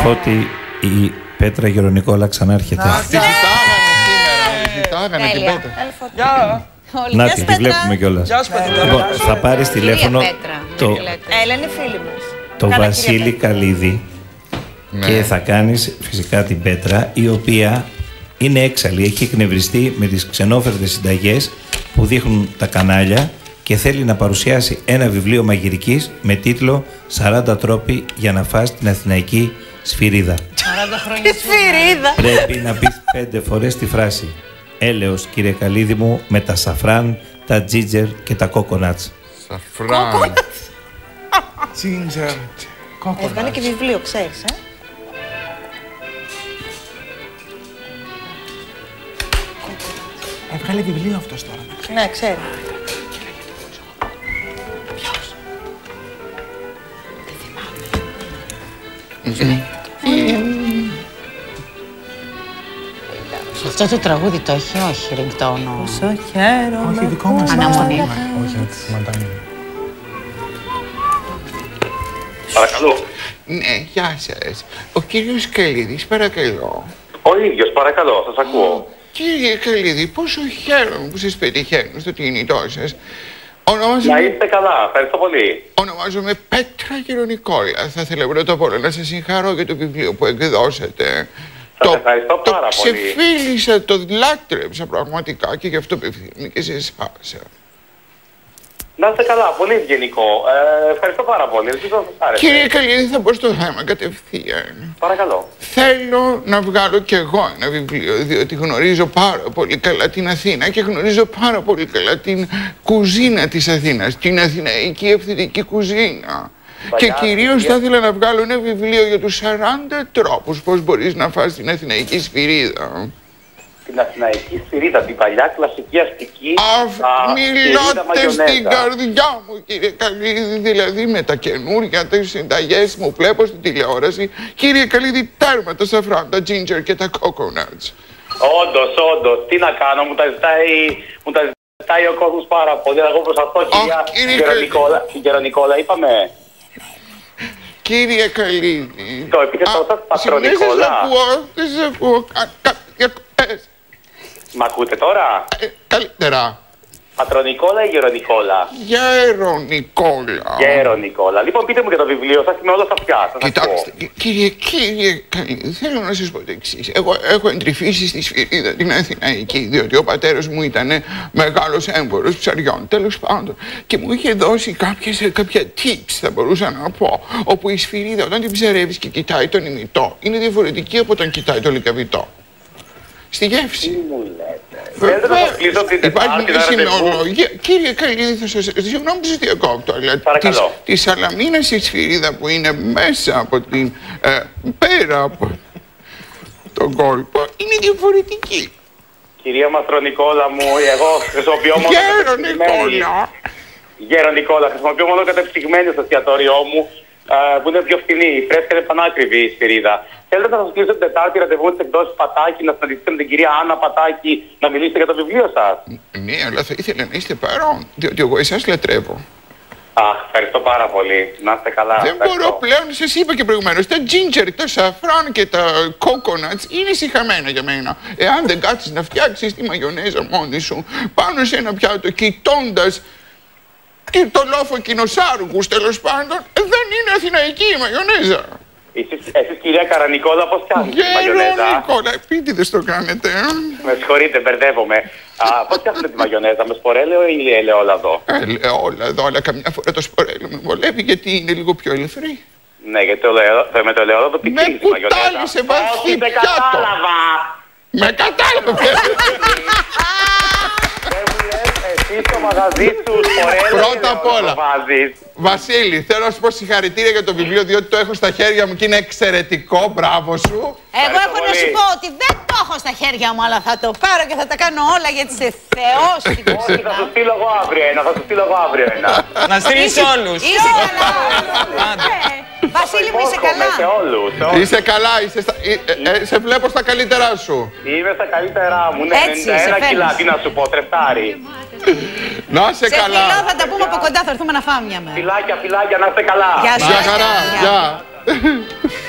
Φώτη, η Πέτρα Γερονικόλα ξανάρχεται. Ζητάγανε την Πέτρα. Γεια. Να τη βλέπουμε κιόλας. Γεια σου, Πέτρα. Λοιπόν, θα πάρεις τηλέφωνο Έλα, είναι φίλη μας. το Βασίλη Καλίδη και θα κάνεις φυσικά την Πέτρα, η οποία είναι έξαλλη, έχει εκνευριστεί με τις ξενόφερτες συνταγές που δείχνουν τα κανάλια και θέλει να παρουσιάσει ένα βιβλίο μαγειρικής με τίτλο 40 τρόποι για να φας την αθηναϊκή σφυρίδα. 40 χρόνια σφυρίδα. Πρέπει να πεις 5 φορές τη φράση «Έλεος, κύριε Καλίδη μου, με τα σαφράν, τα τζίτζερ και τα κόκονατς». Σαφράν. Τζίντζερ. Έβγαλε και βιβλίο, ξέρεις, Έβγαλε βιβλίο αυτός τώρα. Ναι, ξέρω. Αυτό το τραγούδι το έχει, όχι, ριγκτόνο. Όσο χαίρομαι. Όχι, δικό μας. Αναμονή. Όχι, έτσι, Μαντάνη. Παρακαλώ. Ναι, γεια σας. Ο κύριος Καλίδης, παρακαλώ. Ο ίδιος, παρακαλώ, σας ακούω. Κύριε Καλίδη, πόσο χαίρομαι που σας πετυχαίνω στο κινητό σας. Να είστε καλά, ευχαριστώ πολύ. Ονομάζομαι Πέτρα Γερονικόλα. Θα ήθελα πρώτα απ' όλα να σας συγχαρώ για το βιβλίο που εκδώσατε. Σας ευχαριστώ πάρα πολύ. Ξεφίλησα, το λάτρεψα πραγματικά και γι' αυτό απευθύνομαι και σε εσάς. Να είστε καλά, πολύ ευγενικό. Ευχαριστώ πάρα πολύ. Ελπίζω να σας άρεσε. Κύριε Καλίδη, θα μπω στο θέμα κατευθείαν. Παρακαλώ. Θέλω να βγάλω κι εγώ ένα βιβλίο, διότι γνωρίζω πάρα πολύ καλά την Αθήνα και γνωρίζω πάρα πολύ καλά την κουζίνα της Αθήνας, την αθηναϊκή ευθυντική κουζίνα. Και κυρίως θα ήθελα να βγάλω ένα βιβλίο για τους 40 τρόπους πώς μπορείς να φας την αθηναϊκή σφυρίδα. Την αθηναϊκή σφυρίδα, την παλιά κλασική αστική. Μιλάτε στην καρδιά μου, κύριε Καλίδη, δηλαδή με τα καινούργια τις συνταγές μου βλέπω στην τηλεόραση. Κύριε Καλίδη, τέρμα τα σαφράν, τα ginger και τα coconuts. Όντως, τι να κάνω, μου τα ζητάει ο κόσμος πάρα πολύ. Εγώ προσπαθώ, κυρία Γερονικόλα, είπαμε. Κύριε Καλίδη. Το επίθετό σας, Πατρονικόλα. Δεν σε ακούω. Μ' ακούτε τώρα? Καλύτερα. Πατρονικόλα ή Γερονικόλα? Γερονικόλα. Γερονικόλα. Λοιπόν, πείτε μου για το βιβλίο σας, είμαι όλος αυτιά. Κοιτάξτε, κύριε Καλίδη, θέλω να σας πω το εξής. Εγώ έχω εντρυφήσει στη σφυρίδα την αθηναϊκή, διότι ο πατέρας μου ήταν μεγάλος έμπορος ψαριών, τέλος πάντων. Και μου είχε δώσει κάποια tips, θα μπορούσα να πω, όπου η σφυρίδα όταν την ψαρεύεις και κοιτάει τον ημιτό, είναι διαφορετική από όταν κοιτάει το λικαβιτό. Στη γεύση. Τι μου λέτε. Υπάρχει μια συνολογία. Κύριε Καλίδη, θα σας... Συγγνώμη που σας διακόπτω, αλλά τη σαλαμίνα στη σφυρίδα που είναι μέσα από την... πέρα από τον κόλπο, είναι διαφορετική. Κυρία Μαστρονικόλα μου, εγώ χρησιμοποιώ μόνο Γερονικόλα, χρησιμοποιώ μόνο κατεψυγμένη στο εστιατόριό μου, που είναι πιο φθηνή. Η φρέσκα είναι πανάκριβη η σφυρίδα. Θέλετε να σας κλείσω την Τετάρτη ραντεβού της εκδόσης Πατάκη, να συναντηθείτε με την κυρία Άννα Πατάκη, να μιλήσετε για το βιβλίο σας? Ναι, αλλά θα ήθελα να είστε παρόν, διότι εγώ εσάς λατρεύω. Αχ, ευχαριστώ πάρα πολύ. Να είστε καλά. Δεν μπορώ πλέον, σας είπα και προηγουμένως, τα ginger, τα σαφράν και τα coconuts είναι σιχαμένα για μένα. Εάν δεν κάτσεις να φτιάξεις τη μαγιονέζα μόνη σου, πάνω σε ένα πιάτο, κοιτώντας και το λόφο κοινοσάρουγους, τέλος πάντων, δεν είναι αθηναϊκή η μαγιονέζα. Εσείς κυρία Καρανικόλα, πώς φτιάχνετε τη μαγιονέζα? Νικόλα, επίτηδες το κάνετε. Με συγχωρείτε, μπερδεύομαι. Πώς φτιάχνετε τη μαγιονέζα, με σπορέλαιο ή ελαιόλαδο? Ελαιόλαδο, αλλά καμιά φορά το σπορέλαιο με βολεύει γιατί είναι λίγο πιο ελευθερή. Ναι, γιατί με το ελαιόλαδο πικρίζει τη μαγιονέζα. Με κουτάλι σε βαθύ πιάτο. Κατάλαβα. Με κατάλαβα. Εσύ στο μαγαζί του σπορέλαιο. Πρώτα απ' όλα, Βασίλη, θέλω να σου πω συγχαρητήρια για το βιβλίο, διότι το έχω στα χέρια μου και είναι εξαιρετικό. Μπράβο σου. Εγώ έχω να σου πω ότι δεν το έχω στα χέρια μου, αλλά θα το πάρω και θα τα κάνω όλα γιατί είσαι θεός στην κουζίνα. Όχι, θα σου στείλω εγώ αύριο ένα, Να στείλεις όλους. Είσαι καλά. Βασίλη μου, είσαι καλά? Σε όλους. Είσαι καλά, σε βλέπω στα καλύτερά σου. Είμαι στα καλύτερά μου, ναι, 91 κιλά, τι να σου πω, τρεφτάρι. Να είσαι καλά. Σε φιλό, θα τα πούμε από κοντά, θα έρθουμε να φάμε μια μέρα. Φιλάκια, να είστε καλά. Γεια σου. Γεια χαρά. Γεια.